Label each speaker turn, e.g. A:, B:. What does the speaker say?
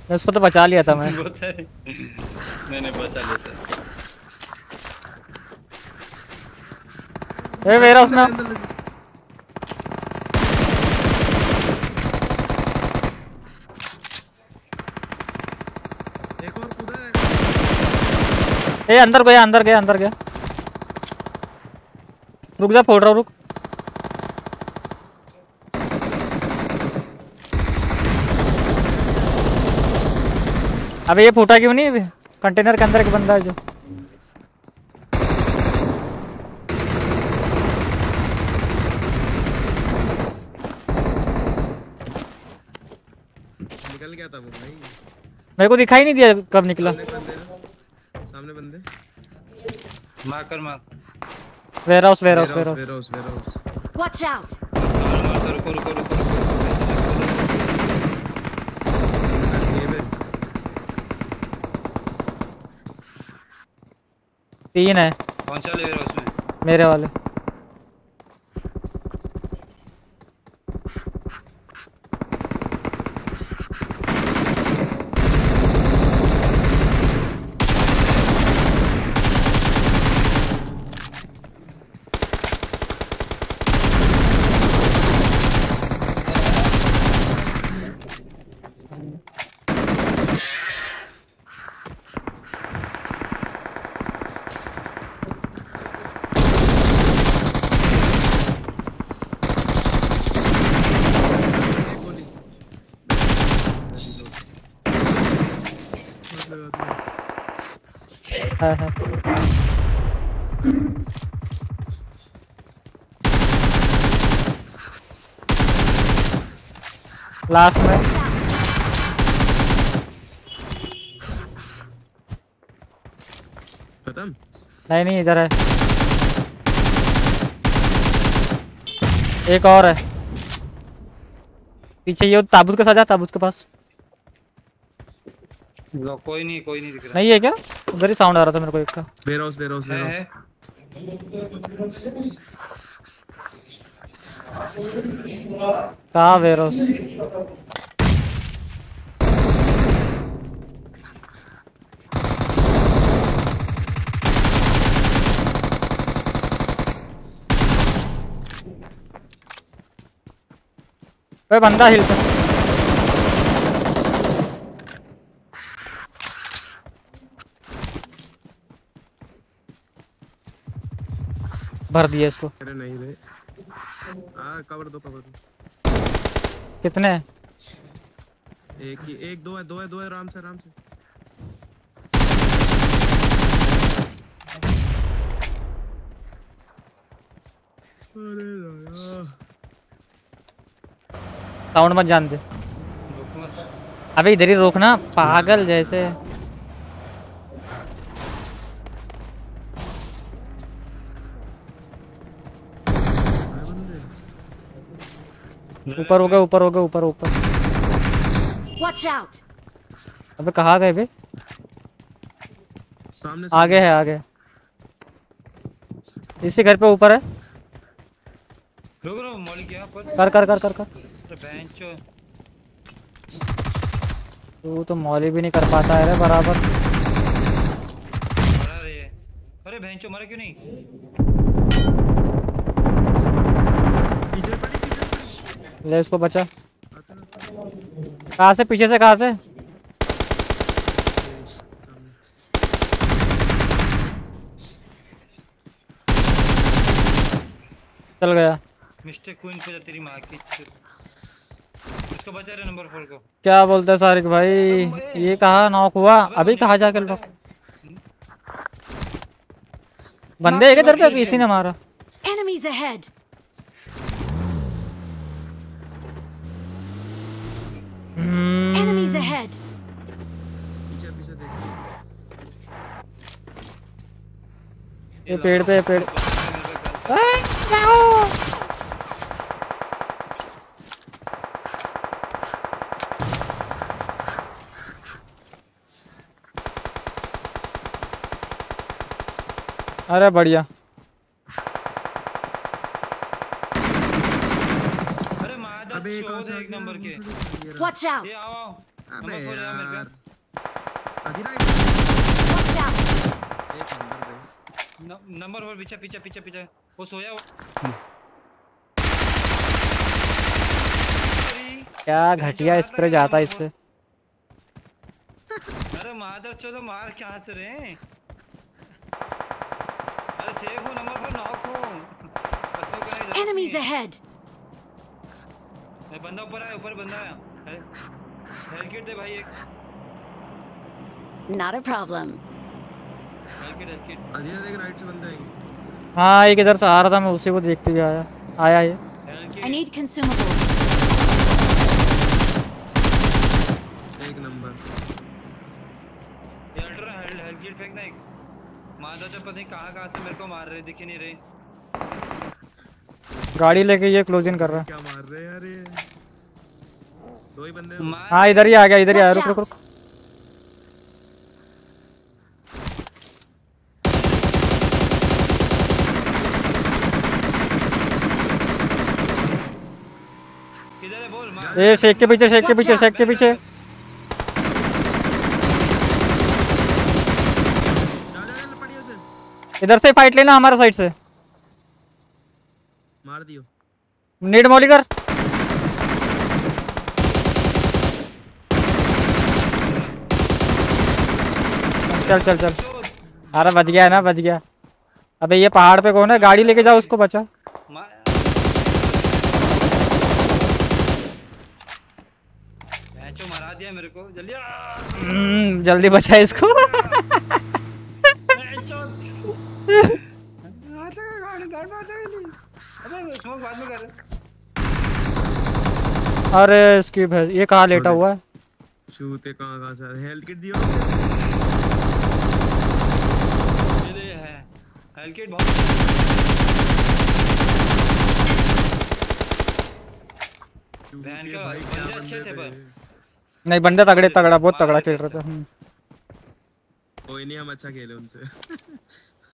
A: उसको तो बचा लिया था मैं।
B: मैंने बचा लिया था।
A: ए मेरा उसमें
C: एक और कूदा है।
A: ए अंदर गया अंदर गया अंदर गया। रुक जा, फोड़ रहा हूँ, रुक। अबे ये फूटा क्यों नहीं? कंटेनर के अंदर एक बंदा है जो।
C: निकल गया था वो भाई।
A: मेरे को दिखाई नहीं दिया कब निकला।
C: सामने बंदे।
B: मार मार।
A: Warehouse
D: watch out.
B: रुको रुको रुको।
A: तीन है।
B: कौन सा ले रहा उसमें?
A: मेरे वाले। है। लास्ट में
C: खत्म।
A: नहीं नहीं, इधर है एक और है पीछे। ये ताबूत के साथ जा, ताबूत के पास।
B: कोई नहीं दिख रहा।
A: नहीं है क्या? उधर ही साउंड आ रहा था मेरे को एक का।
C: वेयर हाउस
B: है।
A: कहाँ वेयर हाउस? वे बंदा हिल पे। भर दिया इसको।
C: अरे नहीं रे। कवर दो।
A: कितने हैं?
C: एक दो है आराम से। अरे
A: साउंड मत जान दे। अबे इधर ही रोकना पागल जैसे। ऊपर हो गया।
D: Watch out.
A: अबे कहाँ गए बे?
C: सामने
A: आगे है इसी घर पे ऊपर है।
B: रुक मॉली क्या पर
A: कर।
B: बेंच।
A: तू तो मॉली भी नहीं कर पाता है रे बराबर।
B: अरे बेंचो मरे क्यों नहीं?
A: ले इसको बचा। कहाँ से? पीछे से कहाँ से? चल गया।
B: मिस्टेक क्वीन पे तेरी माँ की। इसको बचा रहे नंबर 4 को।
A: क्या बोलते हैं सारिक भाई? ये कहाँ नॉक हुआ? अभी कहाँ जाके नॉक? बंदे एक इधर पे किसी ने मारा।
D: Enemies ahead. Enemies ahead.
C: पीछे देख।
A: ये पेड़ पे अरे बढ़िया।
B: अरे मादा चोद एक नंबर के।
D: Watch out.
B: ये आओ।
C: अबे
B: नंबर 4 यार मेरे
C: यार
B: पे।
C: आधी राइट
D: Watch out!
C: एक नंबर पे
B: नंबर 4 पीछे पीछे पीछे पीछे वो सोया हुआ।
A: क्या घटिया स्प्रे जाता है इससे।
B: अरे मादर चलो मार क्या हंस रहे हैं। अरे सेफ हो नंबर 4 नॉक हो बस में करने की जरूरत
D: Enemies
B: नहीं है।
D: ahead!
B: ये बंदा ऊपर आया ऊपर बंदा आया हेल्थ किट दे भाई एक
D: Not a problem.
B: Health kit
C: आधी देख राइट से बंदे आएंगे
A: हाँ एक इधर से आ रहा था, मैं उसी को देखते हुए आया आया ये।
B: Health
D: I
B: kit
D: need consumables.
C: एक नंबर
B: ये अल्ट्रा हेल्थ किट फेंकना एक। मादर तो पता नहीं कहाँ से मेरे को मार रहे दिख ही नहीं रहे।
A: गाड़ी लेके ये क्लोज इन कर रहा है।
C: क्या मार रहे हैं यार ये दो ही बंदे हैं।
B: मार
A: हाँ इधर ही आ गया, इधर ही आया,
D: Watch
A: रुक रुक
D: out.
A: रुक।
B: किधर है बोल मार।
A: ये शेक के पीछे, शेक के पीछे, शेक के पीछे।
C: जा पड़ी उसे
A: इधर से फाइट लेना हमारे साइड से।
C: मार दियो
A: नीड मौली कर। चल चल चल। अरे बच गया है ना, बच गया। अबे ये पहाड़ पे कौन है? गाड़ी लेके जाओ उसको, बचा।
B: मैचो मरा दिया मेरे को जल्दी
A: जल्दी बचा इसको।
B: अबे स्मोक बाद में कर।
A: अरे स्किप है, ये कहाँ लेटा हुआ है?
C: शूते कहाँ से हेल्थ किट दियो
B: ये है हेल्थ किट बहुत बहन का
C: भाई
B: बंदे
C: क्या
B: अच्छे थे
C: बंदे
B: पर।
C: थे।
A: नहीं बंदे तगड़े, तगड़ा बहुत तगड़ा खेल रहे थे।
C: कोई नहीं हम अच्छा खेले उनसे